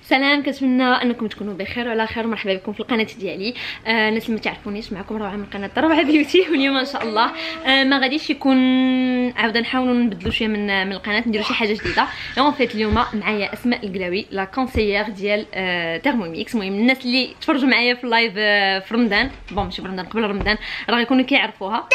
سلام، كنتمنى انكم تكونوا بخير وعلى خير. مرحبا بكم في القناه ديالي. الناس اللي ما تعرفونيش، معكم روعه من قناه روعه بيوتي. واليوم ان شاء الله ما غاديش يكون عاوده نحاولوا نبدلوا شويه من القناه، نديروا شي حاجه جديده. اون فيت اليوم معايا اسماء القلاوي، لا كونسيير ديال تيرموميكس. المهم الناس اللي تفرجوا معايا في اللايف في رمضان، بون ماشي في رمضان، قبل رمضان راه غيكونوا كيعرفوها.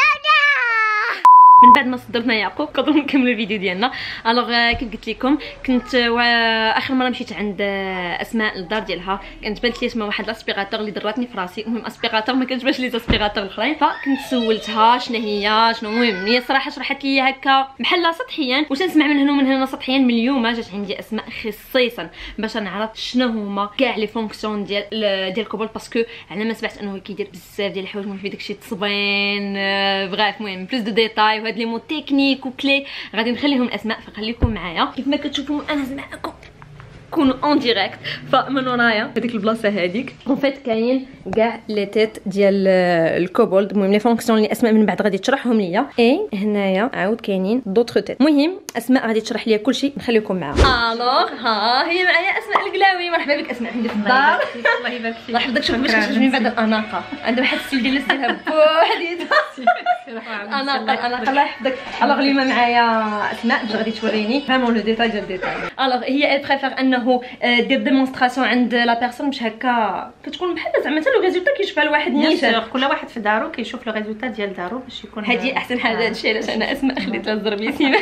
من بعد ما صدرنا يعقوب قدروا نكملوا الفيديو ديالنا. الوغ كيف قلت لكم، كنت اخر مره مشيت عند اسماء للدار ديالها، كانت بانت لي اسمها واحد لاسبيغاتور اللي دراتني في راسي. المهم اسبيغاتور ما كانش باش لي اسبيغاتور الاخرين، فكنت سولتها شنو هي شنو. المهم هي الصراحه شرحت لي هكا بحال سطحيا، واش نسمع من هنا ومن هنا سطحيا. من اليوم جات عندي اسماء خصيصا باش نعرف شنو هما كاع لي فونكسيون ديال الكوبول، باسكو على ما سمعت انه كيدير بزاف ديال الحوايج. المهم في داكشي التصبين بغاف، المهم بلوس دو ديتاي وهاد لي مو تكنيك وكلي غادي نخليهم اسماء، فخليكم معايا. كيف ما كتشوفوا انا معكم كونوا اون ديريكت. فمن ورايا هذيك البلاصه هذيك اون فيت كاين كاع لي تيت ديال الكوبولد. المهم لي فونكسيون اللي اسماء من بعد غادي تشرحهم ليا. اي هنايا عاود كاينين دوطخ تيت. المهم اسماء غادي تشرح ليا كلشي، نخليكم معاها. الوغ ها هي معايا اسماء القلاوي. مرحبا بك اسماء عندي في الدار. الله يبارك فيك. الله يحفظك. شوف باش كتخرج من بعد الاناقه، عندها واحد السيل ديال ديالها بوحديتها. الاناقه الله يحفظك. الوغ اليوم معايا اسماء باش غادي توريني فريمون لو ديتاي ديال الديتاي. الوغ هي بريفير انه دير ديمونستراسيون عند لا بيرسون، باش هكا كتكون بحال زعما حتى لو ريزولتا كيشوفها لواحد نيشان. كل واحد في دارو كيشوف لو ريزولتا ديال دارو باش يكون هادي احسن حاجه. هادشي علاش انا اسماء خليت لها الزربيه سيما.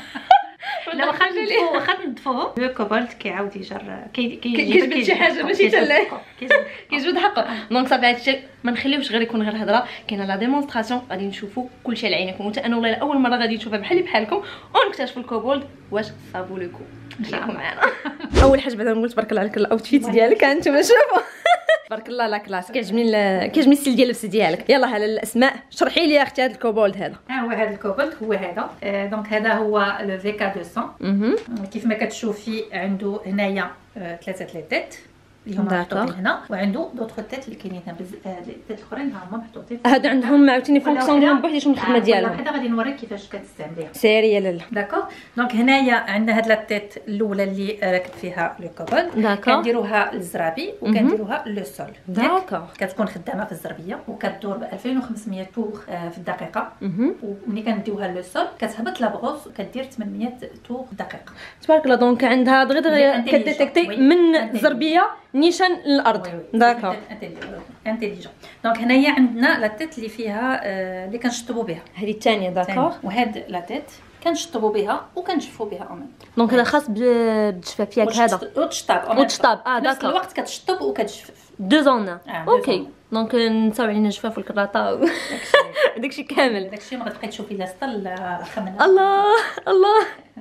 لا واخا نضفوه لو كوبولت كيعاود يجر كيجبد شي حاجه ماشي حتى لا كيجبد حقه. دونك صافي هادشي ما نخليوش غير يكون غير هضره، كاينه لا ديمونستراسيون غادي نشوفوا كلشي على عينكم. وتا انا والله اول مره غادي نشوفها بحالكم ونكتشفوا الكوبولد واش صابو لكم. خليكم معنا. اول حاجه بعدا نقول تبارك الله عليك الاوتفيت ديالك، انتم شوفوا تبارك الله لا كلاس. كيعجبني الستيل ديال اللبس ديالك. يلا هلا الاسماء شرحي لي اختي هذا الكوبولد هذا. هو هذا الكوبولد هو هذا. دونك هذا هو لو في كا 200. كيف ما كتشوفي عنده هنايا ثلاثه ليتات اللي هما محطوطين هنا، وعنده دوطخ تيت اللي كاينين هنا التيت الاخرين هما محطوطين. هادو عندهم عاوتاني فونكسيون ديالهم بوحديتهم الخدمه ديالهم. هذا غادي نوريك كيفاش كتستعمليها. سيري يا لالا. داكوغ. دونك هنايا عندنا هاد التيت الاولى اللي راكب فيها لو كوبولد، كنديروها للزرابي وكنديروها لو سول. داكوغ. كتكون خدامه في الزربيه وكدور ب 2500 تور في الدقيقه. وملي كنديوها لو سول كتهبط لا بغوص وكدير 800 تور في الدقيقه. تبارك الله. دونك عندها دغيا كديتيكتي من الزربيه نيشان للارض. داكوغ. انتيليجون. دونك هنايا عندنا لا تيت اللي فيها اللي كنشطبوا بها، هذه الثانيه. داكوغ. وهاد لا تيت كنشطبوا بها وكنجفوا بها اون. دونك هذا خاص بالجفاف ياك هذا وتشطاب. وتشطاب. نفس الوقت كتشطب وكتجفف. دو زون. اوكي. دونك نساو علينا الجفاف والكراطه داكشي كامل. داكشي ما غتبقاي تشوفي لا سطل خمن. الله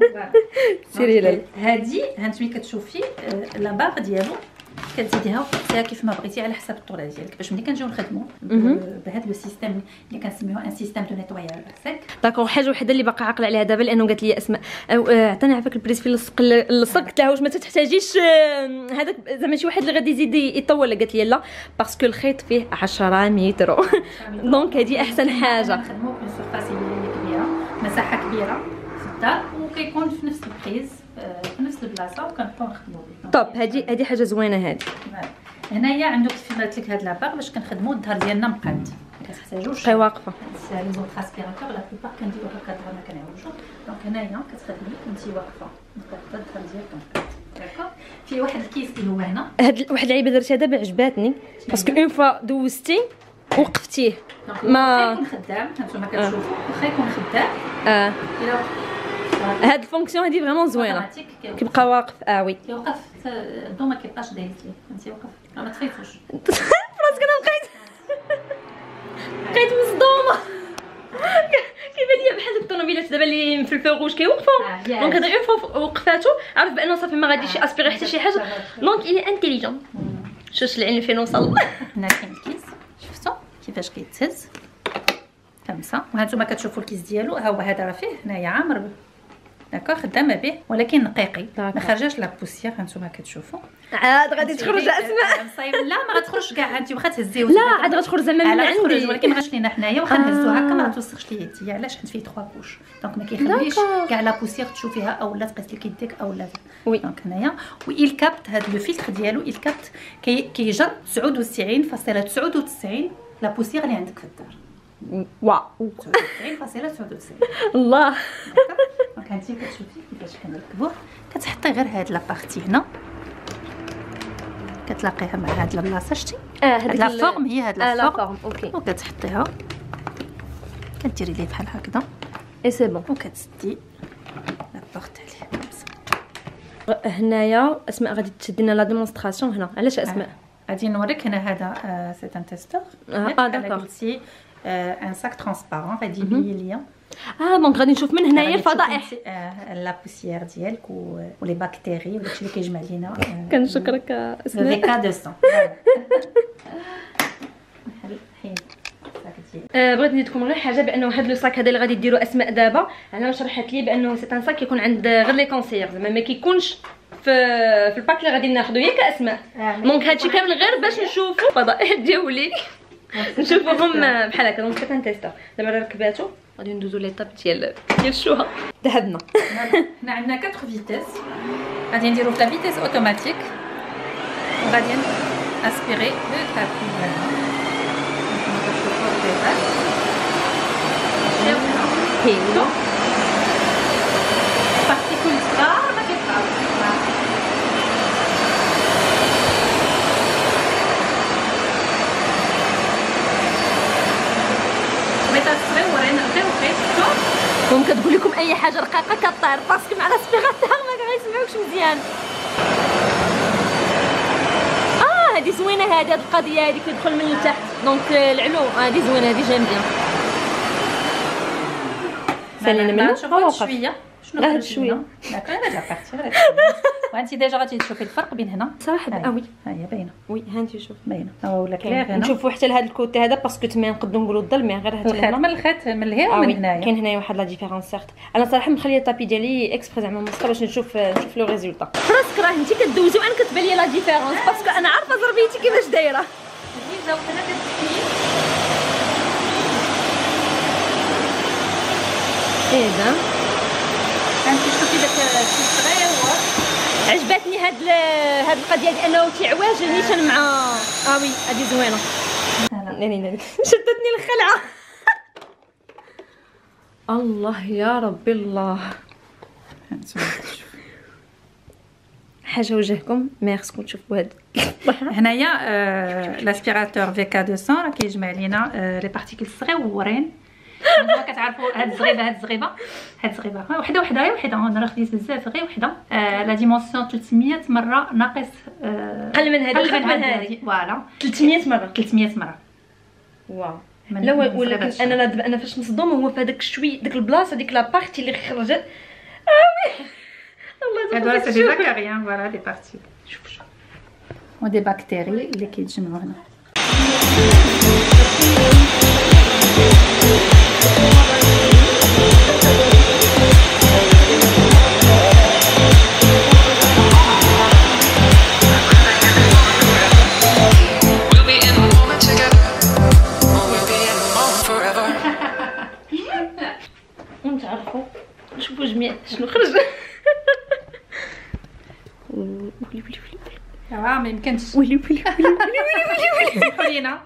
سيري لالا. هادي هانتوما كتشوفي لا باغ ديالو كتزيديها وتقصيها كيف ما بغيتي على حساب الطوله ديالك، باش ملي كنجيو نخدموا بهذا لو سيستيم اللي كنسميوه ان سيستيم دو نيتواياج سيك. داكوغ. حاجه وحده اللي باقا عاقله عليها دابا، لانه قالت لي اسماء عطاني عافاك البريس في اللصق. قلت لها واش ما تحتاجيش هذاك زعما شي واحد اللي غادي يزيد يطول؟ قالت لي لا باسكو الخيط فيه 10 متر. دونك هذه احسن حاجه. نخدموا في سورفاس اللي كبيره، مساحه كبيره في الدار، وكيكون في نفس البريز في نفس البلاصه وكنبقاو نخدموا به. طوب. هذه حاجه زوينه. هذه هنايا عندك كيف قلت لك هاد لاباغ باش كنخدموا الظهر ديالنا مقاد، ما كتحتاجوش بقاي واقفه. لي زوط اسبيراتور لا بلوبار كنديروا هكا الظهر ما كنعوجو. دونك هنايا كتخدمي وانتي واقفه مقاده الظهر ديالك مقاد. داكوغ. في واحد الكيس اللي هو هنا. هاد واحد اللعيبه درتيها دابا عجباتني، باسكو اون فوا دوزتي وقفتيه ما يكون خدام. هانتوما كتشوفوا واخا يكون خدام الا هاد الفونكسيون هادي فريمون زوينه، كيبقى واقف. وي كيوقف الضو ما كيبقاش دايز ليه، فهمتي؟ وقف ما تخيطوش فراسك. انا بقيت مصدومه. كيبان ليا بحال الطوموبيلات دابا اللي في الفوغوج كيوقفوا. دونك هذا اون فوا وقفاتو عرف بانه صافي ما غاديش اسبيري حتى شي حاجه. دونك الي انتيليجون. شوش العلم فين وصل. هنا كاين الكيس، شفتوا كيفاش كيتهز خمسه. وهانتوما كتشوفوا الكيس ديالو، ها هو هذا راه فيه هنايا عامر داكوغ خدامه به ولكن نقيقي ما خرجاش لا بوسيير هانتوما كتشوفوا. عاد غادي تخرج اسماء صايب لا ما غتخرجش كاع انت واخا تهزيو لا عاد غتخرج زعما من عندي ولكن ما غاش لينا حنايا واخا نهزوها هكا ما توسخش ليا يدي علاش حيت فيه 3 كوش دونك ما كيخليش كاع لا بوسيير تشوفيها اولا تقيس لك يديك اولا وي دونك هنايا ويل كابت هذا لو فيلتر ديالو يل كابت كيجر 99.99 لا بوسيير اللي عندك في الدار. واو 99.99 الله. دونك انت كتشوفي كيفاش كنركبوه كتحطي غير هاد لابارتي هنا كتلاقيها مع هاد البلاصه شتي هاد لا فورم هي هاد لا فورم اوكي وكتحطيها كديري ليه بحال هكذا اي سي بون وكتسدي لا بورت عليه. هنايا اسماء غادي تشدي لنا لا ديمونستراسيون هنا علاش اسماء غادي نوريك هنا هذا سي ان تيستور داكوغ قلتي ان ساك ترونسبارون غادي يبين ليا دونك غادي نشوف من هنايا الفضائح لا بوسيير ديالك ولي باكتيري وداكشي اللي كيجمع لينا. كنشكرك اسماء فيكا 200 بغيت نديركم غير حاجه بانه هذا لو صاك هذا اللي غادي ديروا اسماء دابا انا شرحت لي بانه سي ان صاك كيكون عند غير لي كونسيير زعما ما كيكونش في الباك اللي غادي ناخذو ياك اسماء دونك هادشي كامل غير باش نشوفوا الفضائح ديالي نشوفوهم بحال هكا. دونك كنت نتيستا دابا ركباتو غادي ندوزو ليطاب ديال الشوها. ذهبنا حنا عندنا 4 فيتيس غادي نديرو في لا فيتيس اوتوماتيك وغادي اسبيري لو تابي حلو بارتيكول صغار ما كيطلعوش ممكن كتقول لكم اي حاجه رقيقه كطير باسكو مع لاسبيراتور ما غيسمعوكش مزيان. هذه زوينه هذه القضيه هذه كيدخل من التحت دونك العلو هذه زوينه هذه جايه مزيان. سالينا منها شويه شنو هاد شويه داك انا جا بارتي وانت ديجا غادي تشوفي الفرق بين هنا صراحه وي ها هي باينه وي ها انت شوف باينه ولا كلير هنا نشوفوا حتى لهاد الكوتي هذا باسكو تما نقدروا نقولوا الظل مي غير هاد الخيط من الخيط من الهنا ومن هنايا كاين هنايا واحد لا ديفيرونس سيرت. انا صراحه مخليه الطابي ديالي اكسبري زعما مسكه باش نشوف لو ريزولطا راسك راه انت كدوزو انا كتبان لي لا ديفيرونس باسكو انا عارفه زربيتي كيفاش دايره هي زاويه هنا كتسكين اذا انت شوفي داك الشيء صغير عجبتني هاد القضيه ديال انه تعواج نيشان مع وي هادي زوينه ناري شدتني الخلعه الله يا ربي الله حاجه وجهكم ميرسكم تشوفوا هاد هنايا لاسبيراتور فيكا 200 راه كيجمع لينا لي بارتيكول صغيورين كتعرفوا هاد الزغيبه وحده غير وحده انا خديت بزاف غير وحده لا ديمونسيون 300 مره ناقص قل من هذه فوالا 300 مره واو لا ولكن انا فاش نصدم هو في هذاك الشوي ديك البلاصه ديك لا بارتي اللي خرجت الله هادو سي دي باكتيريان فوالا دي بارتي شوف ودي باكتيري اللي كيتجمعوا هنا ونتعرفوا نشوفوا جميع شنو خرج ولي ما يمكنش ولي حولينا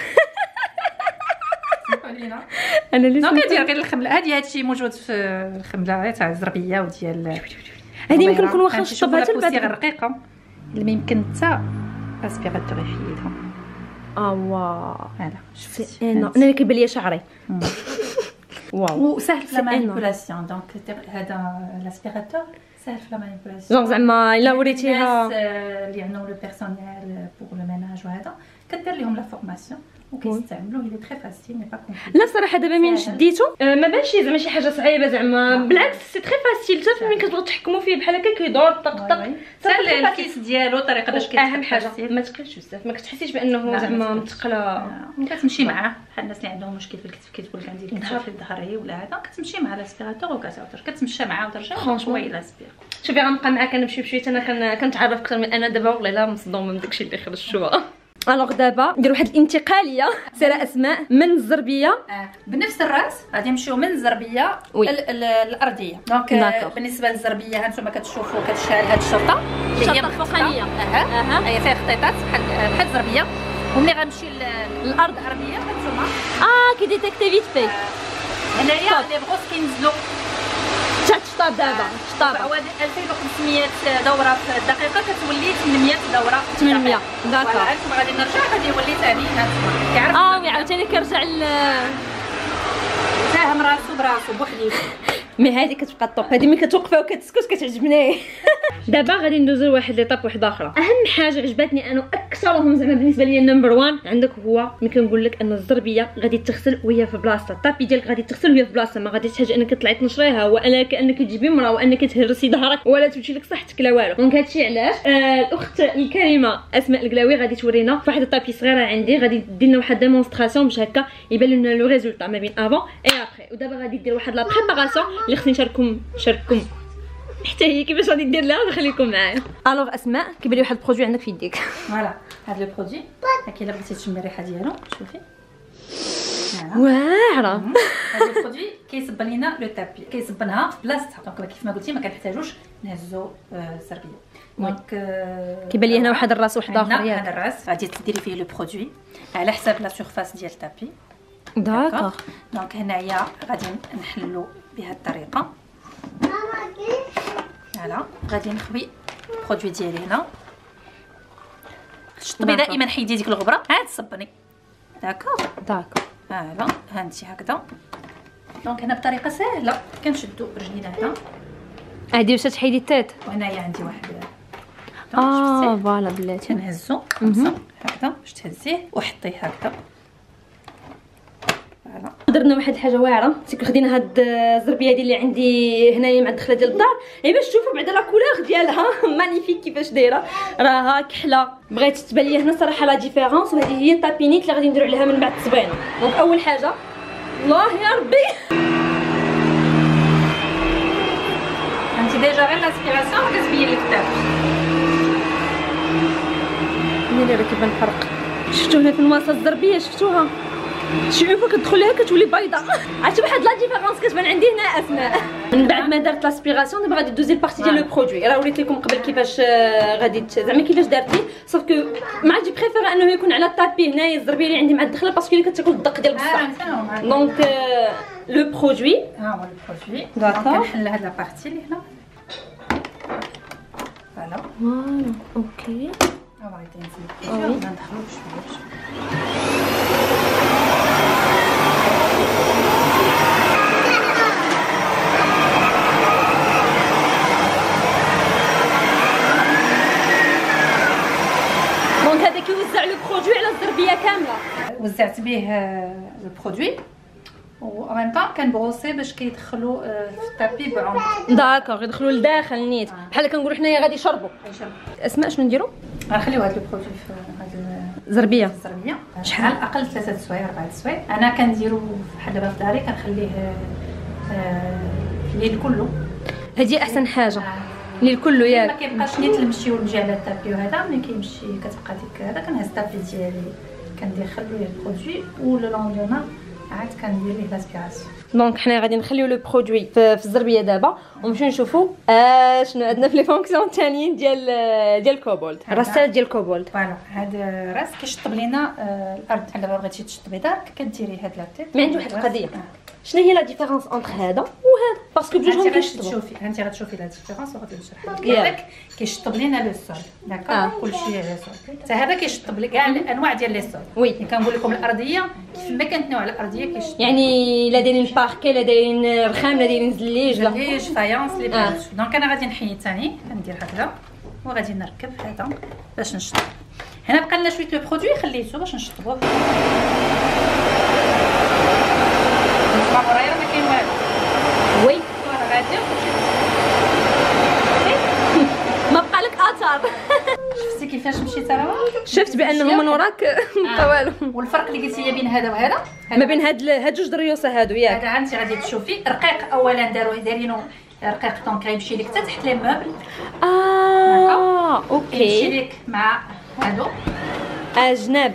انا لازم دونك ندير غير الخمله هادشي موجود في الخمله تاع الزربيه وديال هذه يمكن نكون واخا شطبها حتى بعد رقيقه اللي ما يمكن حتى اسبيراتور يفيدها واو هذا شفتي انا اللي كيبان ليا شعري واو وسهل في لا مانيبولاسيون دونك هذا لاسبيراتور سهل في لا مانيبولاسيون جونغ زعما الا وريتيها اللي عندهم لو بيرسونيل بور لو ميناج وهذا كدير لهم لا فورماسيون وكيستعملوه لي تري فاسيل، مي با كومبليكي. لا صراحه دابا ملي شديتو ما بانش زعما شي حاجه صعيبه زعما، بالعكس سي تري فاسيل، حتى ملي كتبغيو تحكموا فيه بحال هكا كيدور طق طق. سهل الكيس ديالو، الطريقه باش اهم حاجه ما تقلش بزاف، ما كتحسيش بانه زعما متقله، كتمشي معاه بحال الناس اللي عندهم مشكل في الكتف كيتقول لك عندي الكتف في ظهري ولا هذا، كتمشي مع لاسبيراتور وكتعطر كتمشى معاه وترجع شويه لاسبير. شوفي غنبقى معاك انا بشوي بشويه، انا كنتعرف اكثر من انا دابا، والله لا مصدومه من داكشي اللي خرجتوها. الوغ دابا ندير واحد الانتقاليه سيره اسماء من الزربيه بنفس الراس، غادي نمشيو من الزربيه الارضيه. دونك بالنسبه للزربيه هانتوما كتشوفوا كتشعل هاد الشرطه اللي هي الفوقانيه، هي فيها خطيطات بحال الزربيه، وملي غنمشي للارض الارضيه هانتوما كيديتيكتي فيت في هنايا لي بغوس كينزلوا شطاب. دابا شطاب 2500 دوره في الدقيقه كتولي 800 دوره 800. داكور هانتوما غادي نرجع غادي يولي ثاني هانتوما كيعرف وعاوتاني كيرجع فاهم راسو براسو بوحديو. مي هذه كتبقى الطوب، هذه ملي كتوقفي وكتسكت كتعجبني. دابا غادي ندوزو لواحد ليطاب واحده اخرى. اهم حاجه عجبتني انا اكثرهم زعما بالنسبه لي نمبر 1 عندك هو ملي كنقول لك ان الزربيه غادي تغسل وهي في بلاصتها، الطابي ديالك غادي تغسل وهي في بلاصتها، ما غادي تحتاج انك تطلعي تنشريها ولا كانك تجيبي مرا وانك تهرسي ظهرك ولا تمشي لك صحتك لا والو. دونك هادشي علاش الاخت الكريمه اسماء القلاوي غادي تورينا واحد الطابي صغيره عندي، غادي دير لنا واحد ديمونستراسيون باش هكا يبان لنا لو ريزولطا ما بين افون اي ابري. ودابا غادي دير واحد لا بريباراسيون اللي خصني نشارككم حتى هي كيفاش غادي دير لها، خليكم معايا. الوغ اسماء كيبان لي واحد البرودوي عندك في يديك. فوالا هذا لو برودوي هاكي الا بغيتي تشمي الريحه ديالو شوفي واعره. هذا البرودوي كيصب لينا لو تابي، كيصبنها في بلاصتها. دونك كيف ما قلتي ما كنحتاجوش نهزو الزربيه. دونك كيبان لي هنا واحد الراس واحد اخر ياك. هذا الراس غادي ديري فيه لو برودوي على حساب لا سيرفاس ديال التابي. داكوغ. دونك هنايا غادي نحلو بهذه الطريقه. فوالا غادي نخوي البرودوي ديالي هنا. شطبي دائما حيدي ديك الغبره عاد صبني. داكوغ فوالا هانتي هكذا. دونك هنا بطريقه سهله كنشدو برجلينا هنا هادي باش تحيدي التات. وهنايا عندي واحد فوالا بلاتي كنهزو هكذا باش تهزيه وحطيه هكذا. درنا واحد الحاجه واعره، خدينا هاد الزربيه دي اللي عندي هنايا مع الدخله ديال الدار، غير باش تشوفوا بعدا لا كولور ديالها مانيفيك كيفاش دايره، راها كحله. بغيت تبان لي هنا صراحه لا ديفيرونس، وهذه هي الطابينيت اللي غادي نديرو عليها من بعد التصبينه. دونك اول حاجه الله يا ربي انت ديجا غير لاسبيراسيون كتبين لك التاب. ملي راه كيبان الفرق. شفتوا هنا في الوسط الزربيه شفتوها شي عفوا كتدخل لها كتولي بيضاء. عرفتي واحد لا ديفيرونس كتبان عندي هنا اسماء. من بعد ما درت لاسبيراسيون دابا غادي دوزي البارتي ديال لو برودوي. راه وريت لكم قبل كيفاش غادي زعما كيفاش دارتي، صافي كو ما عادي بريفير انه يكون على الطابي هنايا الزربيه اللي عندي مع الدخله باسكو اللي كتاكل الدق ديال بصح. دونك لو برودوي ها هو لو برودوي. دونك كنحل هاد لا بارتي اللي هنا فوالا اوكي. غادي نزيد ندخلو بشويه. دونك هذا كيوزع لو برودوي على الزربيه كامله. وزعت به البرودوي و ان طون كنبغوسي باش كيدخلوا في الطابي بعمق. داكوغ يدخلوا لداخل نيت بحال كنقولوا حنايا غادي يشربوا. اسماء شنو نديروا؟ غنخليو هذا البرودوي في هذه الزربيه. شحال اقل 3 سوايع 4 سوايع. انا كنديرو بحال دابا في داري كنخليه الليل كله. هذه احسن حاجه الليل كله ياك. ما كيبقاش نيت نمشيو نجي على الطابي وهذا ملي كيمشي كتبقى ديك هذا كنهز الطابي ديالي كندخل له البرودوي و لو لوندومان عاد كندير ليه لاسبيراسيون. دونك حنا غادي نخليو لو برودوي في الزربيه دابا ونمشيو نشوفوا شنو عندنا في لي فونكسيون الثانيين ديال الكوبولد. الرساله ديال الكوبولد فوالا هذا راس كيشطب لينا الارض. بحال دابا بغيتي تشطبي دارك كديري هاد لاطيط. ما عندي واحد القضيه شنو هي لا ديفيرونس انتر هذا وهذا باسكو بجوجهم كيشطبوا. شوفي انت غتشوفي لا ديفيرونس وغادي نشرح لك. هذاك كيشطب لينا لو سول داكوغ كلشي على سول. حتى هذا كيشطب لك كاع الانواع ديال لي سول. وي كنقول لكم الارضيه كيف ما كانت نوع الارضيه كيشطب يعني لا دايرين باركي لا دايرين رخام لا دايرين زليج لا فايونس لي بلاش. دونك انا غادي نحيد ثاني كندير هكذا وغادي نركب هذا باش نشطب. هنا بقى لنا شويه لو برودوي خليته باش نشطبوه. نسمع ورايا ما كاين والو. وي راه غادي ما بقى لك اثر. شفتي كيفاش مشيت انا؟ شفت بانه من وراك ما والو. والفرق اللي قلتي لي بين هذا وهذا ما بين هاد جوج دريوسه هادو ياك. هذا انت غادي تشوفي رقيق. اولا دارينو رقيق دونك غيمشي لك حتى تحت لي موبل. اوكي. يمشي لك مع هادو جناب.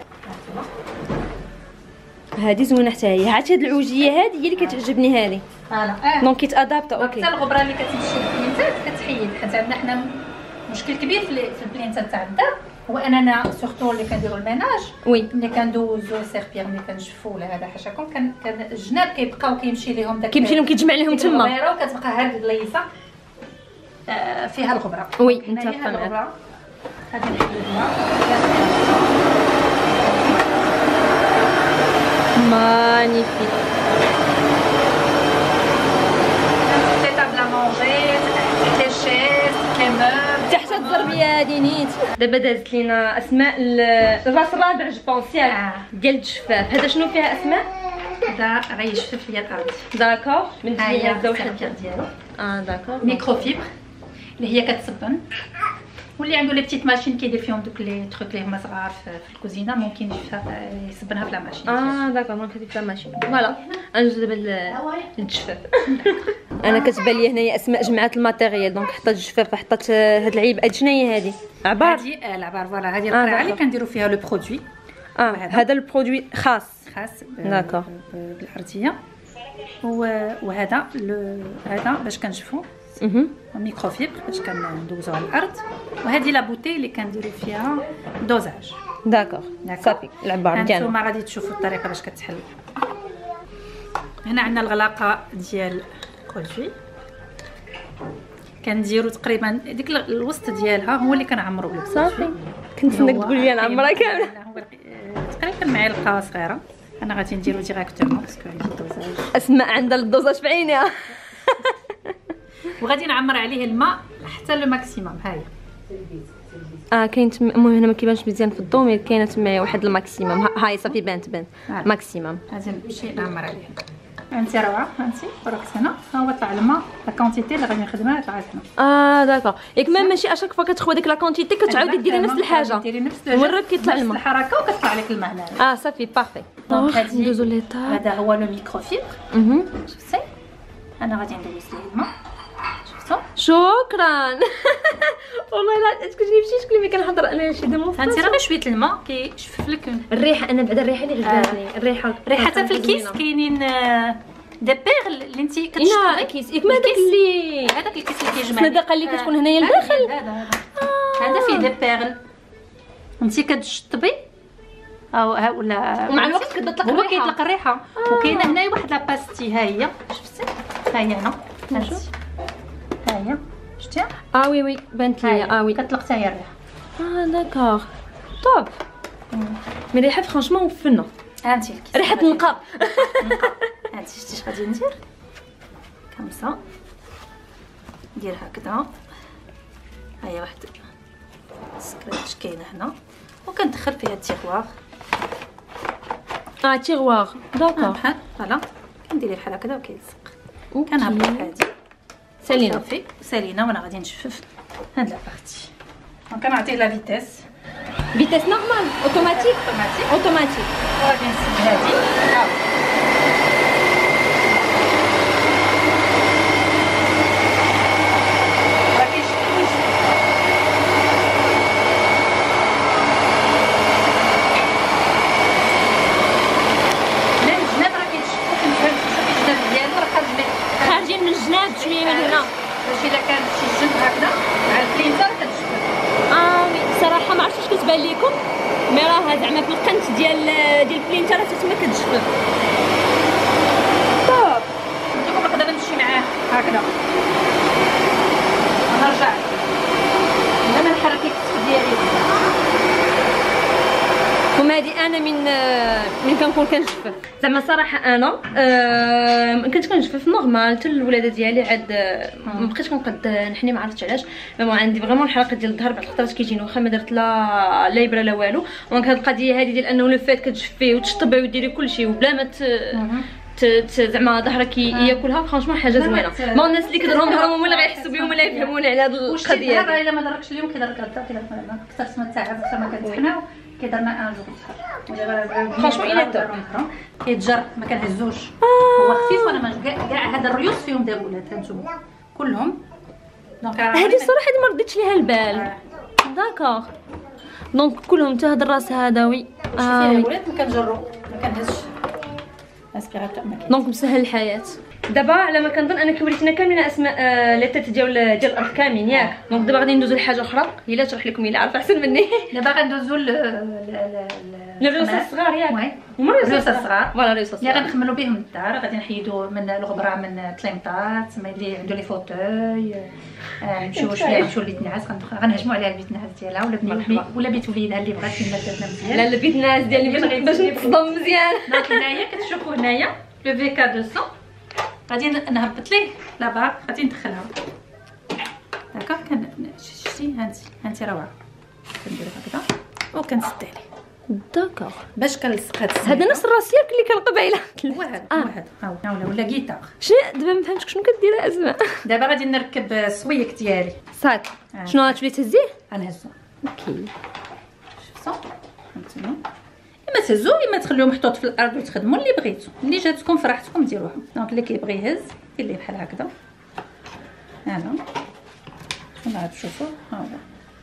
هذه زوينه حتى هي. عرفتي هاد العوجيه هذه هي اللي كتعجبني هذه. فوالا دونك كيتادابتا. اوكي. حتى الغبره اللي كتمشي للبلينتات كتحيد. حيت عندنا حنا مشكل كبير في البلينتات تاع الدار هو اننا سورتو اللي كنديروا الميناج وي ملي كندوزو سيربيغ ملي كنجفو ولا هذا حاشاكم كان الجناب كيبقاو كيمشي لهم داك كيمشي لهم كيتجمع لهم تما الغبره وكتبقى هاد الليصه فيها الغبره. وي متفقه معاك. غادي نحيدوها مانيفيك. تحت طابل مونجي تحت لي شيز لي موبل تحت الزربيه هادي نيت. دابا دازت لينا اسماء الراس الرابع جو بونس ياك ديال الجفاف. هذا شنو فيها اسماء؟ هذا غيجفف ليا الارض. داكور من هي هذا واحد ديالو داكور ميكرو فيبر اللي هي كتصبن. واللي عنده لي بتيت ماشين كيدير فيهم دوك لي تروك اللي هما صغار في الكوزينه ممكن يصبنها في لا ماشين. داكور دونك هذيك لا ماشين. فوالا غنجوز دابا للجفاف. انا كتبان لي هنايا اسماء جمعات الماتيريال دونك حطات الجفاف حطات هاد العيب. هادي شناهي هادي؟ عبار. هادي العبار فوالا. هادي القرعه اللي كنديروا فيها لو برودوي. هذا البرودوي خاص داكور بالارضيه. وهذا هذا باش كنجفو ميكرو فيبر باش كندوزو على الارض. وهذه لا بوتي اللي كنديروا فيها دوزاج. داكور صافي العبار ديالنا. نتوما غادي تشوفوا الطريقه باش كتحل. هنا عندنا الغلاقه ديال البرودوي كنديروا تقريبا ديك الوسط ديالها هو اللي كنعمروا له. صافي كنتسناك تقول لي نعمرها كامله. تقريبا معلقه صغيره. انا غادي نديرو ديريكتومون باسكو عندي الدوزاج. اسماء عندها الدوزاج في عينيها. وغادي نعمر عليه الماء حتى لو ماكسيموم. هاي كاين المهم هنا ما كيبانش مزيان في الضو مي كاينه تما واحد الماكسيموم. هاي صافي بانت ماكسيموم. غادي نمشي نعمر عليه. انت روعه انت بركت هنا ها هو طلع الماء. لا كونتيتي اللي غادي نخدمها طلعت هنا. داكور. ياك ماشي اشاك فوا كتخوي ديك لا كونتيتي كتعاودي ديري نفس الحاجه. ديري نفس مرات كيطلع الماء الحركه وكتطلع لك الماء هنا. صافي بارفي. دونك هادي ندوزو ليطاب. هذا هو لو ميكرو فيبر. شفتي انا غادي ندوز ليه الماء. شفتو شكرا. والله لا تكوني مشيت تقولي ما كنحضر انا شي فهمتي راه شويه الماء كيشفف لك الريحه. انا بعدا الريحه اللي غزاتني الريحه حتى في الكيس كاينين دي بيغل اللي انت كتشطبي كيس ياك ما هذاك الكيس اللي كيجمع الصندوق اللي كتكون هنايا لداخل. هذا فيه دي بيغل انت كتشطبي او ولا ومع الوقت كتطلق هو كيطلق الريحه. وكاينه هنايا واحد لا باستي. ها هي شفتي ها هي هنا هانتي ها هي شفتيها. وي بانت ليا. وي كتطلق حتى هي الريحه. داكور طوب. مي ريحه فرانشمون وفنه. هانتي ريحه النقاء. هانتي شتي اش غادي ندير كمسه ندير هكذا. ها هي واحد سكريتش كاينه هنا وكندخل فيها التيغوار. تيغوار داكور بحال فوالا كنديري بحال هكذا وكيلصق. كنهبط هادي سالينا صافي سالينا. وانا غادي نجفف هاد لا بارتي. دونك كنعطيه لا فيتيس نورمال اوتوماتيك اوتوماتيك. وغادي نسد هادي خارجين من الجناب شويه من هنا. باش الا كان شي جنب هكذا مع البلينتر كتشوف. وي صراحه ما عرفتش واش كتبان لكم مي راه زعما في القنت ديال البلينتر حتى تما كتجفف. طاب نتوما نقدر نمشي معاه هكذا نرجع لا ما نحرك الكتف ديالي. ثم هذه انا من كنكون كنجفف زعما صراحه انا كنت كنجفف نورمال حتى الولاده ديالي عاد ما بقيتش كنقد نحني، ما عرفتش علاش. مي عندي فريمون الحلقه ديال الظهر بعض الخطرات كيجيني واخا ما درت لا ابره لا والو. دونك هاد القضيه هذه ديال انه لو فات كتجفيه وتشطبي وديري كلشي وبلا ما زعما ظهرك ياكلها، فرانشمون حاجه زوينه. ما الناس اللي كيديرهم ظهرهم هما اللي غيحسوا بهم ولا يفهمون على هاد القضيه. هذا الا ما دركش اليوم كيدرك غدا، كيدرك اكثر ما تعب اكثر ما كتحناو كيدرنا ان جوغ الظهر. فرانشمون الا دار كيتجر ما كنهزوش. هو خفيف وانا ما كاع هذا الريوس فيهم دابولات هانتوما كلهم. دونك هذه الصراحه هذه ما رديتش ليها البال. داكوغ دونك كلهم حتى هذا الراس هذا وي ولات ما كنجرو ما كنهزش اسبيراتور ما كاين. دونك مسهل الحياه. دابا على ما كنظن انا كوريتنا كاملين اسماء لي تيت ديال الارض كاملين ياك. دونك دابا غادي ندوزو لحاجه اخرى هي لا تشرح لكم، الا عارفه احسن مني. دابا غندوزو الريوس الصغار ياك. هما الريوس الصغار فوالا الريوس الصغار اللي غنخملوا بهم الدار. غادي نحيدوا من الغبره من الكليمطات اللي عنده لي فوتوي، نمشيو شويه نمشيو لبيت النعاس غنهجموا عليها البيت النعاس ديالها ولا بيت وليدها اللي بغات كيما درنا مزيان. لا البيت النعاس ديالي باش نتصدم مزيان. دونك هنايا كتشوفوا هنايا لو فيكا 200 غادي نهبط ليه لابا غادي ندخلها هكا. شتي هانتي روعه كندير هكذا وكنسد عليه. داكوغ باش كنلصق هذا نفس الراسياك اللي كان قبيله. هو هذا ها ولا كيتار. شنو دابا ما فهمتش شنو كدير اسماء. دابا غادي نركب السويك ديالي صافي. شنو غتولي تهزيه؟ غنهزو. اوكي شفتوا هانتوما اما تهزو اما تخليوه محطوط في الارض وتخدموا اللي بغيتو، اللي جاتكم في راحتكم ديروها. دونك اللي كيبغي يهز دير ليه بحال هكذا. انا شنو غتشوفوا ها هو.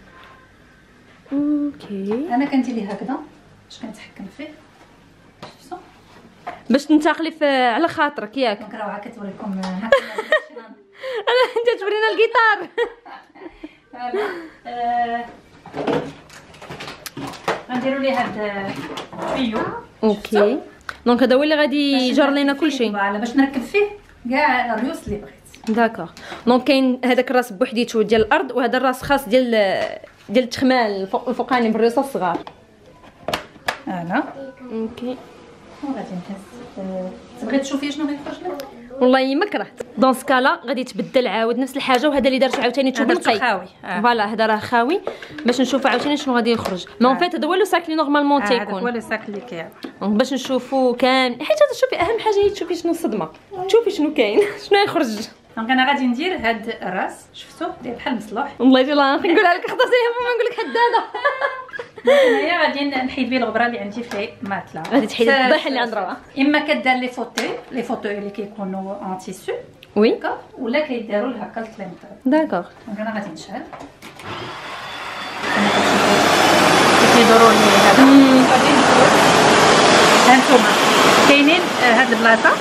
اوكي انا كندير ليه هكذا باش كنتحكم فيه. شفتوا باش تنتقلي على خاطرك ياك. دونك راه كتوريكم هكا انت تورينا الجيتار. غنديروا ليه هاد الفيو. اوكي دونك هذا هو اللي غادي يجر لينا كلشي. فوالا باش نركب فيه كاع الريوس اللي بغيت. داكوغ دونك كاين هذاك الراس بوحديتو ديال الارض وهذا الراس خاص ديال التخمال الفوقاني بالريوس الصغار. انا اوكي وغادي نهز. تبغي تشوفي شنو غيخرج لك؟ والله ما كرهت. دون سكالا غادي تبدل عاود نفس الحاجه، وهذا اللي درت عاوتاني تشوف نقي خاوي. فوالا هذا راه خاوي باش نشوفوا عاوتاني شنو غادي يخرج. ما فات هذا هو لو ساك اللي نورمالمون تيكون. هذا هو لو ساك اللي كاين. دونك باش نشوفوا كامل حيت هذا شوفي اهم حاجه هي تشوفي شنو الصدمه، تشوفي شنو كاين شنو يخرج. دونك انا غادي ندير هاد الراس شفتوه داير بحال مصلوح. والله يلا نقولها لك خطاتيها ما نقول لك حداده. هنايا غادي نحيد بيه الغبره اللي عندي في الماتلا. غادي تحيد الضح اللي عند روعه. اما كدار لي فوتوي اللي كيكونوا اون تيسو وي ولا كيداروا هكا الكليمطات. داكوغ دونك انا غادي نشعل كيديروا لي هذا. غادي ندخلوا هانتوما كاينين هاد البلاصه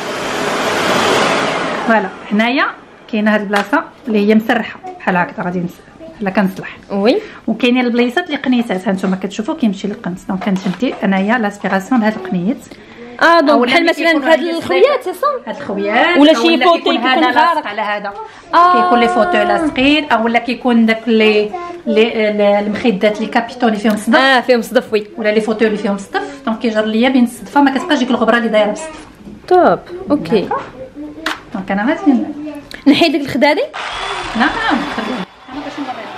فوالا هنايا كاينه هاد البلاصه اللي هي مسرحه بحال هكذا غادي بحال كنصلح. وي وكاينين البلايصات اللي قنيتات هانتوما كتشوفوا كيمشي للقنت. دونك كنشدي انايا لاسبيراسيون لهاد القنيت. دونك بحال مثلا في هاد الخويات يا صاح هاد الخويات ولا شي فوتو يكون غارق على هذا. كيكون لي فوتو لاصقين او ولا كيكون داك لي المخدات لي كابيتوني فيهم صدف. فيهم صدف وي ولا لي فوتو اللي فيهم صدف. دونك كيجر ليا بين الصدفه ما كتبقاش ديك الغبره اللي دايره بالصدف. توب اوكي. دونك انا غادي نحيد ديك الخدادي. نعم خليها انا باش نوريها.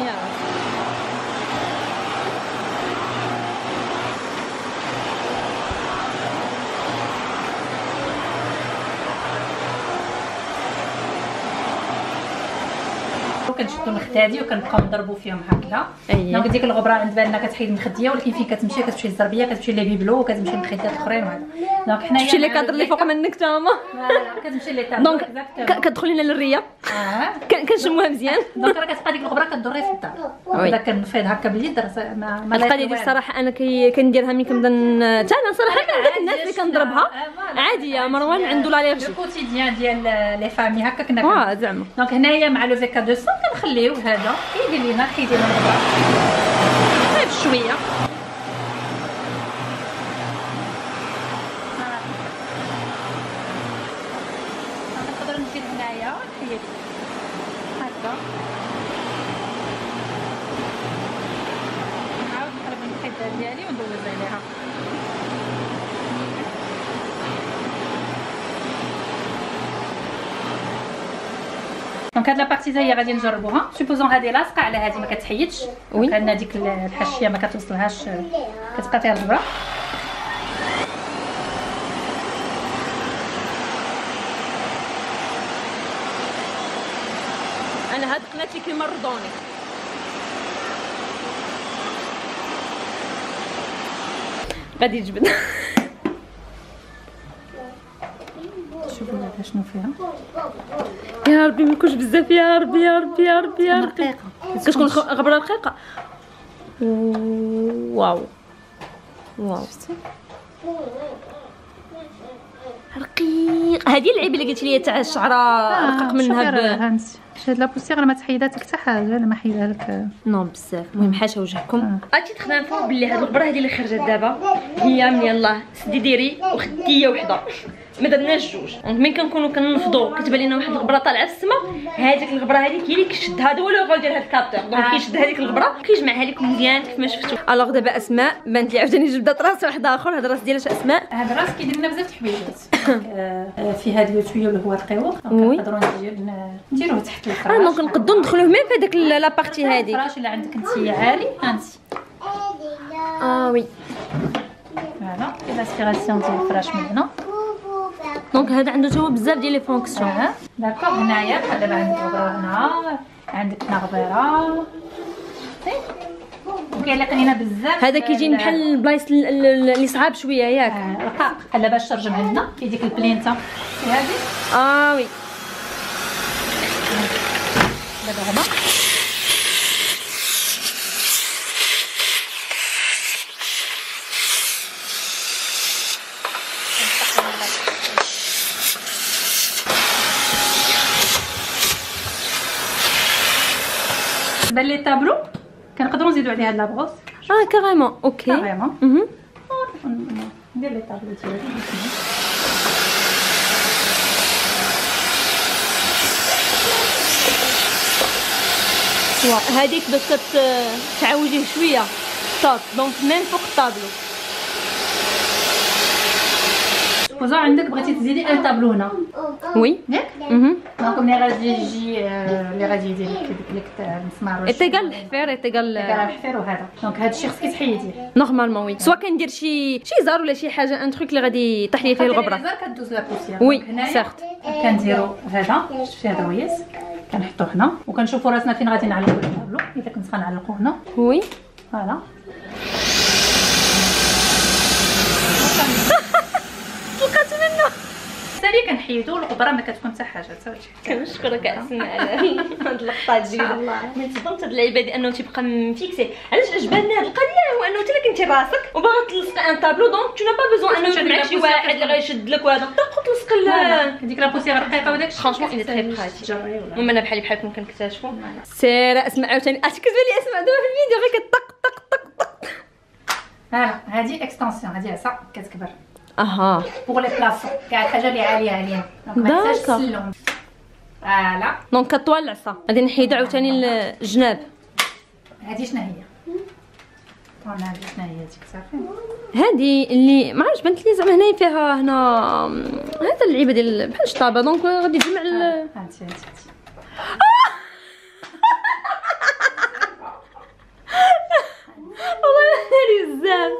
كنشدو المخدادي وكنبقاو نضربو فيهم هكذا. دونك ديك الغبره عند بالنا كتحيد المخديه ولكن فين كتمشي للزربيه كتمشي لي بيبلو وكتمشي للمخدات الاخرين وهذا. دونك حنايا تمشي لي كادر اللي فوق منك تا هما. كتمشي لي كادر. دونك كتدخلي لنا للريه كنشموها مزيان. دونك راه كتبقى ديك الغبره كدوري في الدار. هذا كنفيض هكا باليد ما القضيه دي الصراحه انا كنديرها ملي كنبدا حتى انا صراحه من داك الناس اللي كنضربها عاديه. مروان عنده لاليرجي الكوتيديان ديال لي فامي هكا كنا زعما. دونك هنايا مع لو فيكا 200 كنخليوه هذا كيدير لينا حيدي لنا الغبره غير شويه. نقدر ندير هنايا نحيد هكا نعاود نقلب نحيد ديالي وندوز عليها. دونك هاد لابارتي هي غادي نجربوها. سوبوزون هادي لاصقه على هادي ما كتحيدش، دونك عندنا ديك الحشيه ما كتوصلهاش، كتبقى فيها الغبره. انا هاد قناتي كيمرضوني. غادي يجبد. شوفوا هذا شنو فيها. يا ربي ما يكونش بزاف، يا ربي يا ربي يا ربي يا ربي. كتكون غبره رقيقه. واو واو رقيق. هذه اللعيبه اللي قلتي لي تاع الشعره رقق منها. هاد لا بوسيغ ما تحيدها حتى حاجه، انا ما حيدها لك نو بزاف. المهم حاشا وجهكم. غادي تخدموا باللي هاد الغبره هذه اللي خرجت دابا هي من يلاه سدي ديري وخديه وحده، ما درناش جوج. دونك ملي كنكونوا كنفضوا كتبان لنا واحد الغبره طالعه في السما، هذيك الغبره هذيك هي اللي كيشد. هذا هو لو رول ديال هاد الكابتور. دونك كيشد هذيك الغبره كيجمعها لكم مزيان كيف ما شفتوا. الوغ دابا اسماء بانت لي عاوتاني جبدات راس واحد اخر. هذا الراس ديالها اسماء. هذا الراس كيدير لنا بزاف د الحوايجات. في هذا لو تويو اللي هو القيوق، نقدروا نديروه تحت الفراش. دونك نقدروا ندخلوه ميم في هذاك لابارتي هذه. الفراش اللي عندك انت عالي انت. وي فوالا لاسبيراسيون ديال الفراش من هنا. دونك هذا عنده تا هو بزاف ديال لي فونكسيون. داكوغ. هنايا دابا عندك غبره هنا، عندك نغبره، كيعلق لينا بزاف. هذا كيجي بحال البلايص اللي صعاب شويه ياك. رقاق بحال باش ترجم عندنا في ديك البلينته هذه. وي دابا هنا بان لي طابلو كنقدروا نزيدوا عليه هاد لابغوس. كاريمون. اوكي كاريمون. ندير لي طابلو ديالي. هذيك باش تعوجيه شويه صافي. دونك ميم فوق الطابلو. وزا عندك بغيتي تزيدي ان طابلو هنا. وي ياك. دونك ملي غادي يجي اللي غادي يدير لك المسمار ايتيغال الحفير ايتيغال الحفير وهذا. دونك هذا الشيء خصك تحيديه نورمالمون. وي سوا كندير شي زار ولا شي حاجه ان تروك اللي غادي يطيح ليه فيه الغبره. الزار كدوز لا بوسيير. وي سيرت. كنديروا هذا شفتي هذا ويس كنحطوه هنا وكنشوفوا راسنا فين غادي نعلقوا الطابلو. اذا كنت غنعلقوه هنا. وي فوالا. طلقات منه. سالي كنحيدوا الغبره ما كتكون حتى حاجه. كنشكرك اسماء على هاد اللقطه الجديده. من تصدمت هاد اللعيبه ديال انه تيبقى مفيكسي. علاش عجباني هاد القضيه هو انه انت الا كنتي راسك وباغا تلصقي ان طابلو دونك تو با بيزون انه يكون معك شي واحد اللي غيشد لك وهذا تاخذ تلصق هذيك لا بوسيغ رقيقه وداك فرانشمون الا تري براتيك. المهم انا بحالكم كنكتشفوا. سير اسماء عاوتاني كتبان لي اسماء دابا في الفيديو غير كطق طق طق طق. فوالا هذه اكستنسيون هذه عصا كتكبر. بوغ لي بلاصون كاع الحاجه اللي عاليه عليها دونك ما تحتاجش تسلم. فوالا دونك كطوال العصا غادي نحيدو عاوتاني الجناب. هذه شنو هي؟ هذه شنو هي ديك صافي. هذه اللي ما عرفتش بانت لي زعما هنا فيها هنا هذا اللعيبه ديال بحال الشطابه. دونك غادي تجمع هانتي والله ناري بزاف.